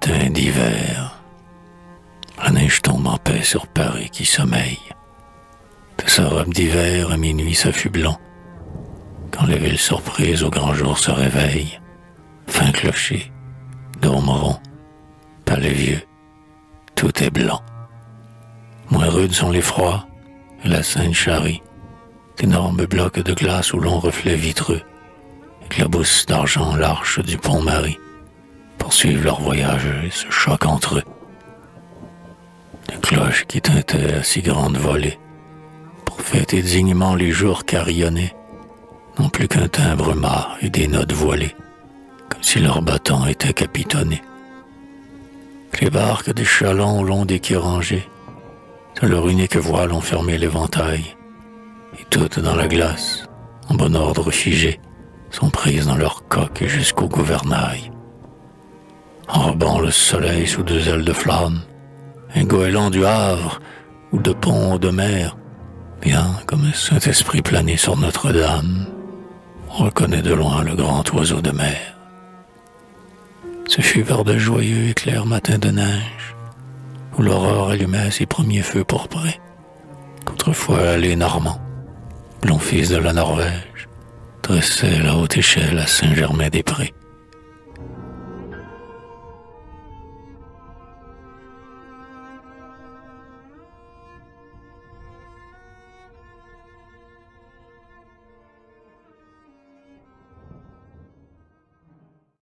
matin d'hiver. La neige tombe en paix sur Paris qui sommeille. De sa robe d'hiver à minuit ça fut blanc. Quand les villes surprises au grand jour se réveillent, fin clocher, dôme rond, palais vieux, tout est blanc. Moins rudes sont les froids et la Seine charrie, d'énormes blocs de glace où l'on reflet vitreux, éclaboussent d'argent l'arche du pont Marie, poursuivent leur voyage et se choquent entre eux. Des cloches qui tintaient à si grande volée, pour fêter dignement les jours carillonnés, n'ont plus qu'un timbre mat et des notes voilées, comme si leur bâton était capitonné. Les barques des chalands au long des quais rangés, de leur unique voile ont fermé l'éventail, et toutes dans la glace, en bon ordre figé, sont prises dans leur coque jusqu'au gouvernail. Enrobant le soleil sous deux ailes de flamme, un goéland du Havre ou de pont ou de mer, bien comme un Saint-Esprit plané sur Notre-Dame, on reconnaît de loin le grand oiseau de mer. Ce fut vers de joyeux et clairs matins de neige, où l'aurore allumait ses premiers feux pourprés, qu'autrefois les Normands, blonds fils de la Norvège, dressaient la haute échelle à Saint-Germain-des-Prés.